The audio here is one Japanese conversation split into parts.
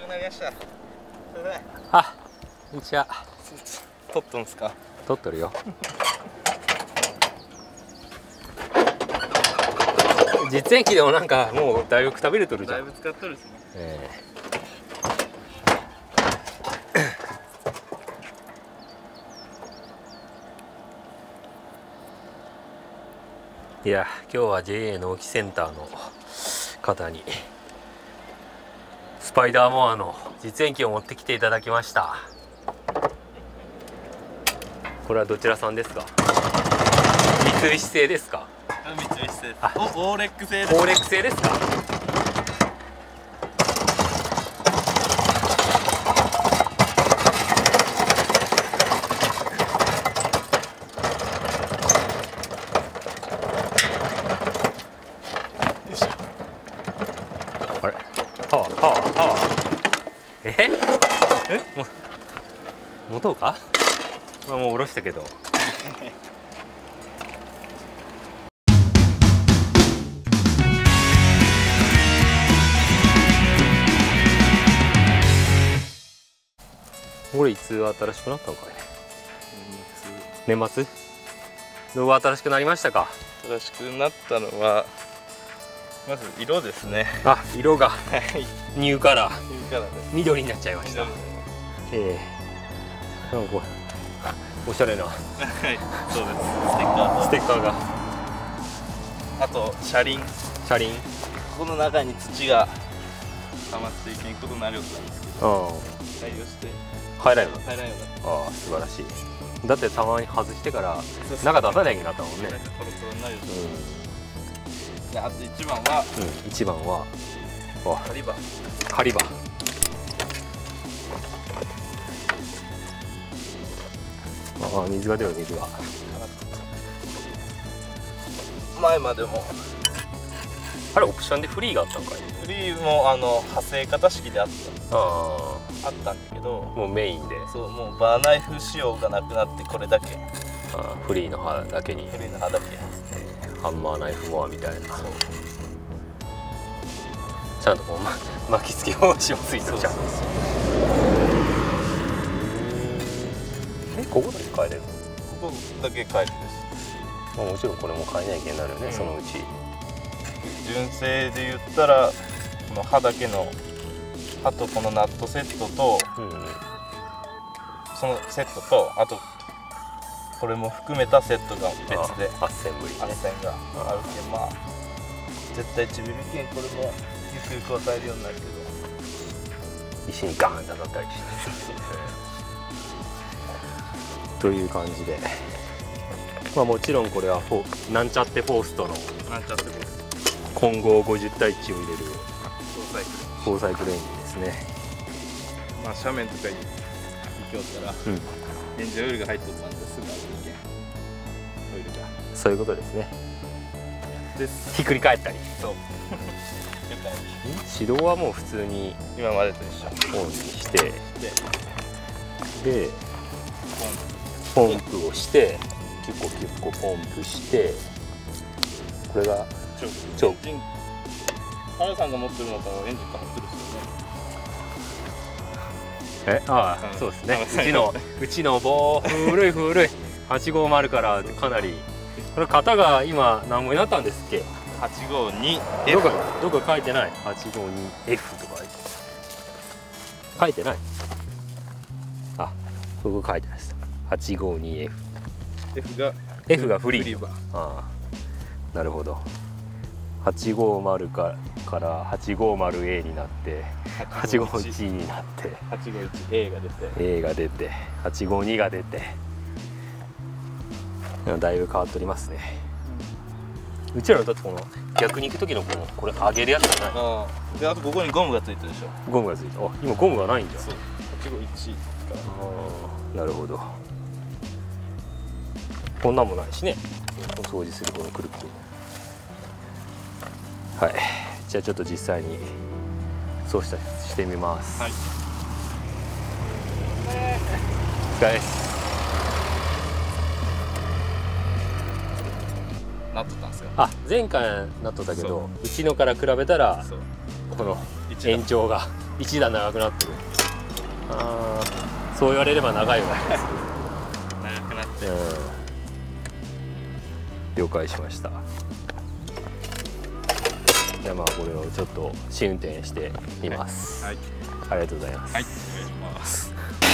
くなりました。 あ、こんにちは。 撮っとんすか。 撮っとるよ。実演機でもなんかもうだいぶくたびれとるじゃん。 だいぶ使っとるっすね。 いや、今日は JA 農機センターの方にスパイダーモアの実演機を持ってきていただきました。これはどちらさんですか？三菱製ですか？ 三菱製です。 あ、 オーレック製です。 オーレック製ですか？あれ、パワーパワーパワー。持とうか？まあもう下ろしたけど。これいつ新しくなったのかね。年末どう新しくなりましたか？ 新しくなったのはまず色ですね。 あ、色がニューカラー、 いいからです。 緑になっちゃいました。なんかこうおしゃれなはい、そうです。 ステッカーが、 あと車輪。 車輪、 この中に土が溜まっていけんことになるようなんですけど、対応して入らんようになっ入らんようになってた。ああ、素晴らしい。だってたまに外してから中出さないようになったもんね。 なんかトロトロになるようになって、であと一番は一番はカリバカリバ。ああ、水が出る、水が。 前までもあれオプションでフリーがあったんかい？ フリーも派生型式でああったんだけど、 あ、もうメインで。 そう、もうバーナイフ仕様がなくなってこれだけフリーの刃だけにフリーの刃だけ。 ハンマーナイフモアみたいな。 そうちゃんとこう、巻き付け防止もついてるじゃん。ここだけ変えれる？ ここだけ変えるんです。 もちろんこれも変えなきゃいけないよね、そのうち。 純正で言ったらこの刃だけの刃とこのナットセットと、そのセットとあとこれも含めたセットが別でアッセンブリね。 アッセンがあるけん、まあ絶対ちびるけんこれもゆくゆくは買えるようになるけど、 石にガーンって当たったりしてという感じで、まあもちろんこれはなんちゃってフォーストのなんちゃってです混合50対1を入れる総サイクルエンジンですね。 まあ斜面とかに行きよったら、エンジンオイルが入ってたんですぐあるけんオイルがそういうことですね。 ですひっくり返ったり。 そう指導はもう普通に今までと一緒オンにしてでポンプをしてキュッコキュッコポンプして、これがチョーク。 原さんが持ってるのとエンジンかかってるっすよね。 ああ、そうですね。うちの古い850からかなり、これ型が今何本になったんですっけ 852F。 どこ書いてない？ 852F とか書いてない。あ、ここ書いてないです。852F。 F がフリー。ああ、なるほど。850から850A になって851になって 851A が出て 852が出て、だいぶ変わっておりますね。うちらだってこの逆に行く時のこれ上げるやつじゃない？ であとここにゴムがついてるでしょ。 ゴムがついて、あ、今ゴムがないんじゃん。 そう、851から。 なるほど。こんなんもないしね、お掃除するこのクルック。はい、じゃあちょっと実際に操作してみます。 はい、 お疲れです。 なっとったんですよ。 あ、前回なっとったけど、うちのから比べたらこの延長が 1段長くなってる。ああ、そう言われれば長いわけです。 長くなってる。 了解しました。じゃあまあこれをちょっと試運転してみます。 はい、 ありがとうございます。 はい、お願いします。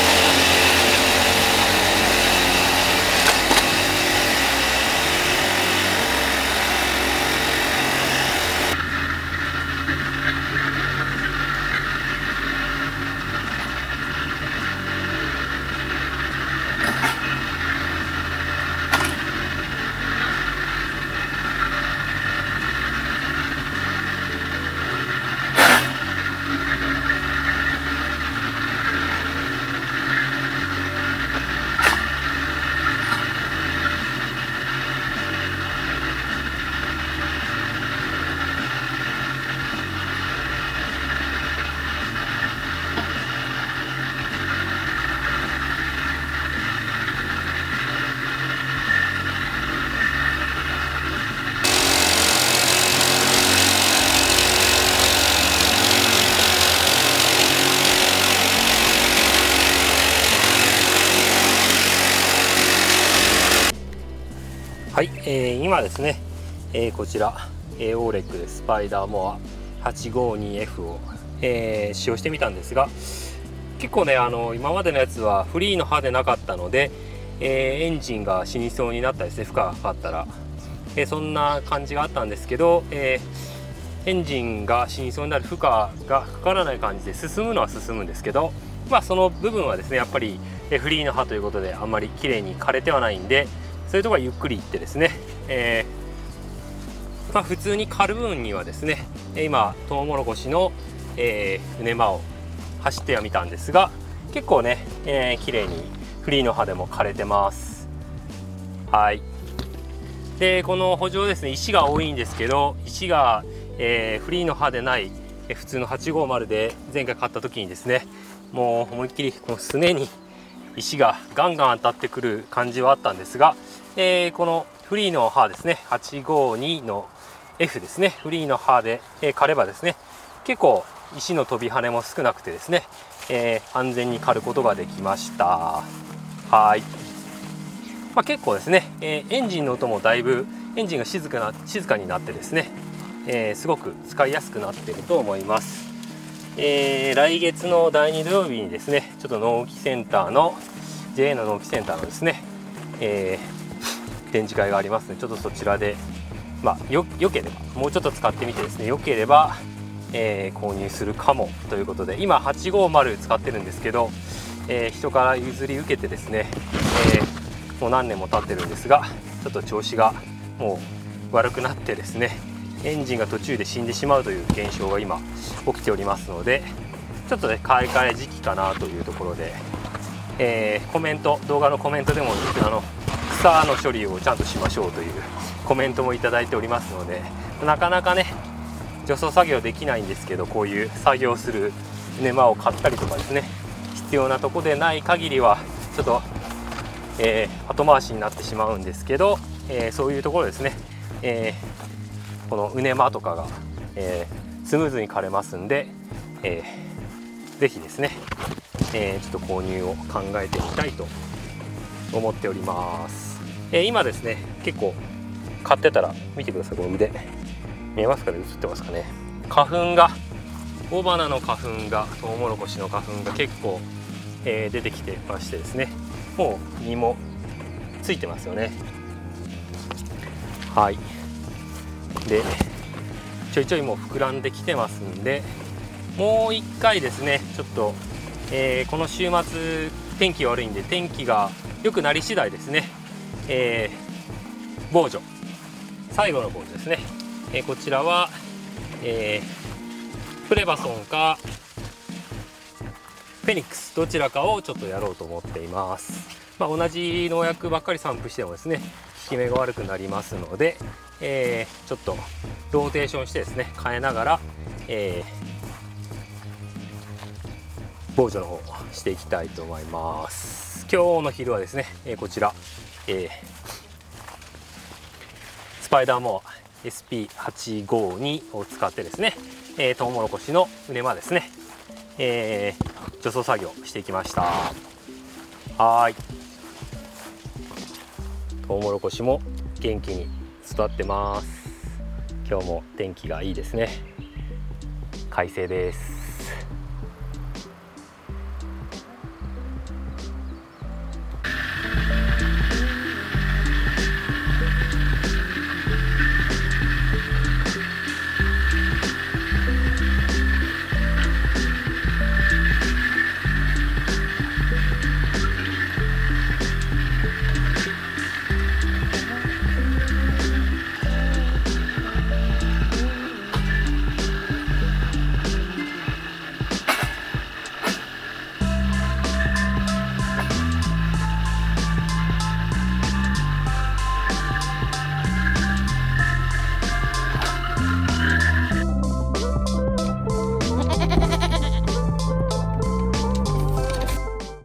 はい、今ですね、こちら、オーレックでスパイダーモア 852F を、使用してみたんですが、結構ね今までのやつはフリーの刃でなかったので、エンジンが死にそうになったりですね、負荷がかかったら、そんな感じがあったんですけど、エンジンが死にそうになる負荷がかからない感じで進むのは進むんですけど、まあその部分はですねやっぱりフリーの刃ということであんまり綺麗に枯れてはないんで、そういうところはゆっくりいってですね、まあ、普通に刈る分にはですね今トウモロコシの、畝間を走ってはみたんですが、結構ね、綺麗にフリーの刃でも枯れてます。はい。でこの補助ですね、石が多いんですけど、石が、フリーの刃でない普通の850で前回買った時にですね、もう思いっきりこのすねに石がガンガン当たってくる感じはあったんですが、このフリーの刃ですね、852の F ですね、フリーの刃で、刈ればですね、結構石の飛び跳ねも少なくてですね、安全に刈ることができました。はい。まあ、結構ですね、エンジンの音もだいぶエンジンが静かになってですね、すごく使いやすくなっていると思います。来月の第2土曜日にですね、ちょっと納期センターの JA の納期センターのですね、展示会がありますので、ちょっとそちらで、まあ、よければもうちょっと使ってみてですね、よければ、購入するかもということで、今850使ってるんですけど、人から譲り受けてですね、もう何年も経ってるんですが、ちょっと調子がもう悪くなってですね、エンジンが途中で死んでしまうという現象が今起きておりますので、ちょっとね買い替え時期かなというところで、動画のコメントでも草の処理をちゃんとしましょうというコメントもいただいておりますので、なかなかね除草作業できないんですけど、こういう作業する畝間を買ったりとかですね、必要なとこでない限りはちょっと、後回しになってしまうんですけど、そういうところですね、この畝間とかが、スムーズに刈れますんで、ぜひですね、ちょっと購入を考えてみたいと思っております。今ですね結構買ってたら見てください、この腕見えますかね、映ってますかね、花粉が雄花の花粉がトウモロコシの花粉が結構、出てきてましてですね、もう実もついてますよね。はい。でちょいちょいもう膨らんできてますんで、もう一回ですねちょっと、この週末天気悪いんで、天気が良くなり次第ですね、防除最後の防除ですね、こちらは、プレバソンかフェニックスどちらかをちょっとやろうと思っています。まあ、同じ農薬ばっかり散布してもですね効き目が悪くなりますので、ちょっとローテーションしてですね変えながら、防除の方していきたいと思います。今日の昼はですね、こちら、スパイダーモア SP852 を使ってですね、トウモロコシの畝間ですね、 除草作業してきました。はい、トウモロコシも元気に育ってます。今日も天気がいいですね。快晴です。